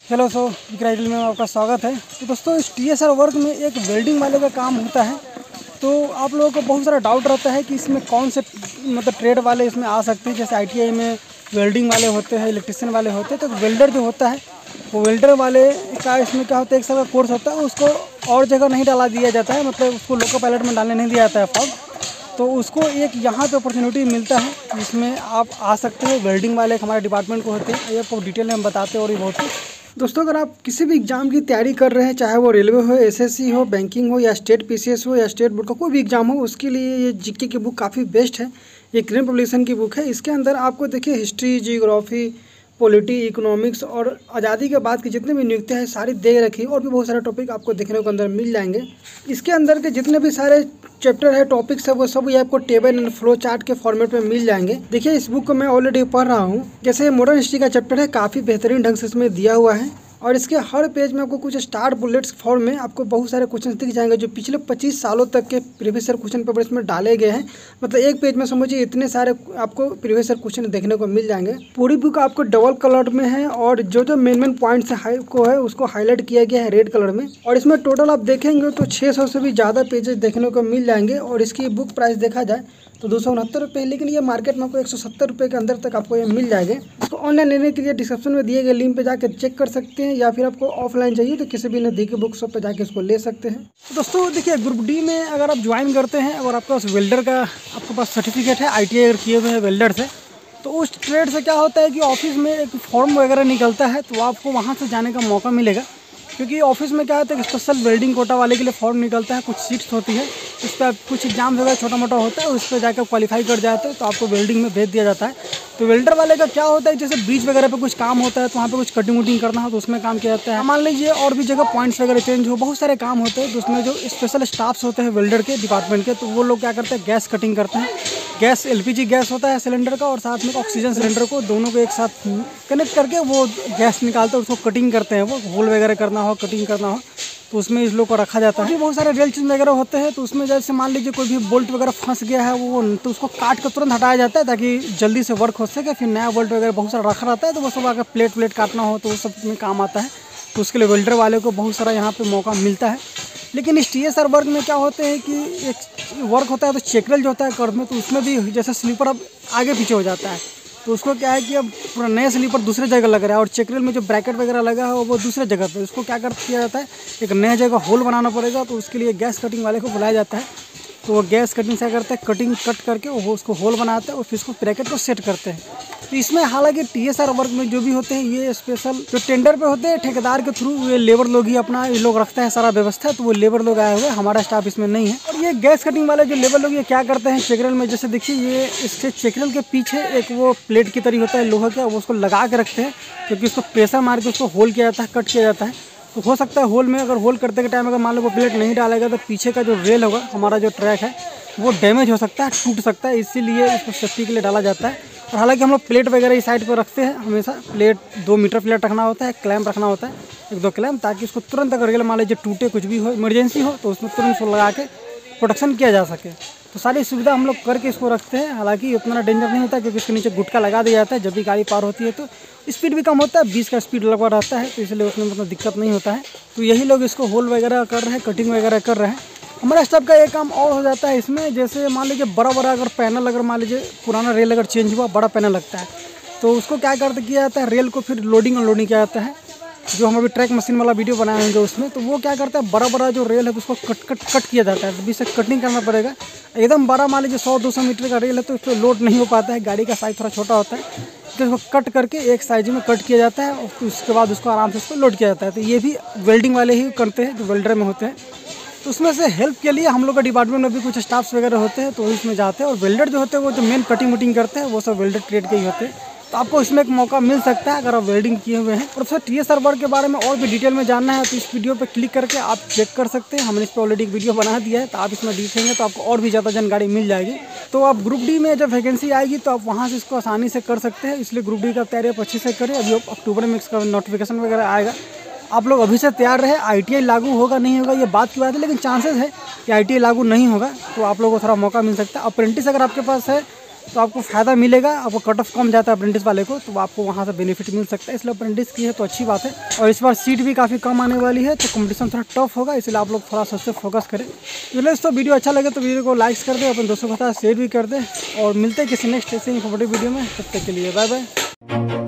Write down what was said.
Hello विक्राइटल में आपका स्वागत है। तो दोस्तों इस TSR वर्क में एक वेल्डिंग वाले का काम होता है। तो आप लोगों को बहुत सारा डाउट रहता है कि इसमें कौन से ट्रेड वाले इसमें आ सकते हैं। जैसे ITI में वेल्डिंग वाले होते हैं, इलेक्ट्रिशियन वाले होते हैं। तो वेल्डर जो होता है वो वेल्डर वाले का इसमें क्या होता है, एक साल का कोर्स होता है, उसको और जगह नहीं डाला दिया जाता है, मतलब उसको लोको पायलट में डालने नहीं दिया जाता है फॉर्म। तो उसको एक यहाँ पे अपॉर्चुनिटी मिलता है जिसमें आप आ सकते हैं। वेल्डिंग वाले हमारे डिपार्टमेंट को होते हैं, ये आपको डिटेल में हम बताते हैं। और ये बहुत दोस्तों, अगर आप किसी भी एग्ज़ाम की तैयारी कर रहे हैं, चाहे वो रेलवे हो, SSC हो, बैंकिंग हो, या स्टेट PCS हो, या स्टेट बोर्ड का कोई भी एग्ज़ाम हो, उसके लिए ये GK की बुक काफ़ी बेस्ट है। ये क्रेन पब्लिकेशन की बुक है। इसके अंदर आपको देखिए हिस्ट्री, जियोग्राफी, पॉलिटी, इकोनॉमिक्स और आज़ादी के बाद की जितने भी नियुक्तियाँ हैं सारी दे रखी है। और भी बहुत सारे टॉपिक आपको देखने को अंदर मिल जाएंगे। इसके अंदर के जितने भी सारे चैप्टर है, टॉपिक्स है, वो सब ये आपको टेबल एंड फ्लो चार्ट के फॉर्मेट में मिल जाएंगे। देखिए इस बुक को मैं ऑलरेडी पढ़ रहा हूँ। जैसे मॉडर्न हिस्ट्री का चैप्टर है, काफ़ी बेहतरीन ढंग से इसमें दिया हुआ है। और इसके हर पेज में आपको कुछ स्टार बुलेट्स फॉर्म में आपको बहुत सारे क्वेश्चन दिख जाएंगे जो पिछले 25 सालों तक के प्रीवियस ईयर क्वेश्चन पेपर इसमें डाले गए हैं। मतलब एक पेज में समझिए इतने सारे आपको प्रीवियस ईयर क्वेश्चन देखने को मिल जाएंगे। पूरी बुक आपको डबल कलर में है और जो मेन पॉइंट्स है उसको हाईलाइट किया गया है रेड कलर में। और इसमें टोटल आप देखेंगे तो 600 से भी ज़्यादा पेजेस देखने को मिल जाएंगे। और इसकी बुक प्राइस देखा जाए तो 269 रुपये, लेकिन ये मार्केट में आपको 170 रुपये के अंदर तक आपको ये मिल जाएगा। इसको ऑनलाइन लेने के लिए डिस्क्रिप्शन में दिए गए लिंक पे जाकर चेक कर सकते हैं, या फिर आपको ऑफलाइन चाहिए तो किसी भी नज़दीकी बुक शॉप पे जाके इसको ले सकते हैं। तो दोस्तों देखिए, ग्रुप D में अगर आप ज्वाइन करते हैं और आपका उस वेल्डर का आपके पास सर्टिफिकेट है, ITI अगर किए हुए हैं वेल्डर से, तो उस ट्रेड से क्या होता है कि ऑफिस में एक फॉर्म वगैरह निकलता है, तो आपको वहाँ से जाने का मौका मिलेगा। क्योंकि ऑफिस में क्या होता है कि स्पेशल वेल्डिंग कोटा वाले के लिए फॉर्म निकलता है, कुछ सीट्स होती है, उस पर कुछ एग्जाम वगैरह छोटा मोटा होता है, उस पर जाकर क्वालिफाई कर जाते हैं तो आपको वेल्डिंग में भेज दिया जाता है। तो वेल्डर वाले का क्या होता है, जैसे ब्रिज वगैरह पे कुछ काम होता है तो वहाँ पे कुछ कटिंग वटिंग करना हो तो उसमें काम किया जाता है। मान लीजिए और भी जगह पॉइंट्स वगैरह चेंज हो, बहुत सारे काम होते हैं, तो उसमें जो स्पेशल स्टाफ्स होते हैं वेल्डर के डिपार्टमेंट के, तो वो लोग क्या करते हैं, गैस कटिंग करते हैं। गैस LPG गैस होता है सिलेंडर का, और साथ में ऑक्सीजन सिलेंडर को, दोनों को एक साथ कनेक्ट करके वो गैस निकालते हैं, उसको कटिंग करते हैं। वो होल वगैरह करना हो, कटिंग करना हो तो उसमें इस लोग को रखा जाता है। बहुत सारे रेल चेंज वगैरह होते हैं, तो उसमें जैसे मान लीजिए कोई भी बोल्ट वगैरह फंस गया है वो, तो उसको काट कर तुरंत हटाया जाता है ताकि जल्दी से वर्क हो सके। फिर नया बोल्ट वगैरह बहुत सारा रखा रहता है, तो वो सब अगर प्लेट काटना हो तो वो सब में काम आता है। तो उसके लिए वेल्डर वाले को बहुत सारा यहाँ पे मौका मिलता है। लेकिन इस TSR वर्क में क्या होते हैं कि एक वर्क होता है तो चेकरल जो होता है कर्व में, तो उसमें भी जैसे स्लीपर अब आगे पीछे हो जाता है, तो उसको क्या है कि अब पूरा नया स्लीपर दूसरे जगह लग रहा है, और चेकरल में जो ब्रैकेट वगैरह लगा है वो दूसरे जगह पे, उसको क्या किया जाता है, एक नया जगह होल बनाना पड़ेगा। तो उसके लिए गैस कटिंग वाले को बुलाया जाता है। तो वो गैस कटिंग से करते हैं, कटिंग कट करके वो उसको होल बनाते हैं और फिर उसको ब्रैकेट को सेट करते हैं। तो इसमें हालांकि TSR वर्क में जो भी होते हैं ये स्पेशल जो टेंडर पे होते हैं, ठेकेदार के थ्रू, ये लेबर लोग ही अपना ये लोग रखते हैं सारा व्यवस्था, तो वो लेबर लोग आए हुए हैं, हमारा स्टाफ इसमें नहीं है। और ये गैस कटिंग वाले जो लेबर लोग ये क्या करते हैं चेकरल में, जैसे देखिए ये इससे चेकरल के पीछे एक वो प्लेट की तरह होता है लोहा का, वो उसको लगा के रखते हैं, क्योंकि उसको प्रेशर मार के उसको होल किया जाता है, कट किया जाता है। तो हो सकता है होल में अगर होल करते के टाइम अगर मान लो वो प्लेट नहीं डालेगा तो पीछे का जो रेल होगा, हमारा जो ट्रैक है, वो डैमेज हो सकता है, टूट सकता है, इसीलिए इसको सेफ्टी के लिए डाला जाता है। और हालांकि हम लोग प्लेट वगैरह इस साइड पर रखते हैं हमेशा। प्लेट 2 मीटर प्लेट रखना होता है, क्लैम्प रखना होता है, 1-2 क्लैम्प, ताकि उसको तुरंत अगर रेल मान लीजिए टूटे, कुछ भी हो, इमरजेंसी हो, तो उसमें तुरंत उसको लगा के प्रोटेक्शन किया जा सके। तो सारी सुविधा हम लोग करके इसको रखते हैं। हालांकि उतना डेंजर नहीं होता क्योंकि इसके नीचे गुटका लगा दिया जाता है, जब भी गाड़ी पार होती है तो स्पीड भी कम होता है, 20 का स्पीड लगा रहता है, तो इसलिए उसमें मतलब दिक्कत नहीं होता है। तो यही लोग इसको होल वगैरह कर रहे हैं, कटिंग वगैरह कर रहे हैं। हमारा स्टाफ का एक काम और हो जाता है इसमें, जैसे मान लीजिए बड़ा अगर पैनल, अगर मान लीजिए पुराना रेल अगर चेंज हुआ, बड़ा पैनल लगता है, तो उसको क्या किया जाता है, रेल को फिर लोडिंग अनलोडिंग किया जाता है। जो हम अभी ट्रैक मशीन वाला वीडियो बनाए होंगे उसमें, तो वो क्या करता है, बड़ा जो रेल है तो उसको कट किया जाता है, तो बीच से कटिंग करना पड़ेगा। एकदम बड़ा मान लीजिए 100-200 मीटर का रेल है तो उस पर लोड नहीं हो पाता है, गाड़ी का साइज थोड़ा छोटा होता है, तो उसको कट करके एक साइज में कट किया जाता है और उसके बाद उसको आराम से उसको लोड किया जाता है। तो ये भी वेल्डिंग वाले ही करते हैं जो वेल्डर में होते हैं। तो उसमें से हेल्प के लिए हम लोग का डिपार्टमेंट में भी कुछ स्टाफ्स वगैरह होते हैं, तो इसमें जाते हैं। और वेल्डर जो होते हैं वो जो मेन कटिंग वटिंग करते हैं वो सब वेल्डर ट्रेड के ही होते हैं। तो आपको इसमें एक मौका मिल सकता है अगर आप वेल्डिंग किए हुए हैं। और फिर TSR वर्क के बारे में और भी डिटेल में जानना है तो इस वीडियो पर क्लिक करके आप चेक कर सकते हैं। हमने इस पर ऑलरेडी एक वीडियो बना दिया है, तो आप इसमें देखेंगे तो आपको और भी ज़्यादा जानकारी मिल जाएगी। तो आप ग्रुप D में जब वैकेंसी आएगी तो आप वहाँ से इसको आसानी से कर सकते हैं। इसलिए ग्रुप D का तैयारी आप अच्छे से करें। अभी अक्टूबर में इसका नोटिफिकेशन वगैरह आएगा, आप लोग अभी से तैयार रहे। ITI लागू होगा नहीं होगा ये बात की बात है, लेकिन चांसेस है कि ITI लागू नहीं होगा, तो आप लोगों को थोड़ा मौका मिल सकता है। अप्रेंटिस अगर आपके पास है तो आपको फ़ायदा मिलेगा। आपको कट ऑफ कम जाता है अप्रेंटिस वाले को, तो आपको वहाँ से बेनिफिट मिल सकता है। इसलिए अप्रेंटिस की है तो अच्छी बात है। और इस बार सीट भी काफ़ी कम आने वाली है, तो कंपटीशन थोड़ा टफ होगा, इसलिए आप लोग थोड़ा सा उस पर फोकस करें। इसलिए दोस्तों वीडियो अच्छा लगे तो वीडियो को लाइक कर दें, अपने दोस्तों के साथ शेयर भी कर दें, और मिलते हैं किसी नेक्स्ट ऐसे इंफॉर्मेटिव वीडियो में। तब तक के लिए बाय बाय।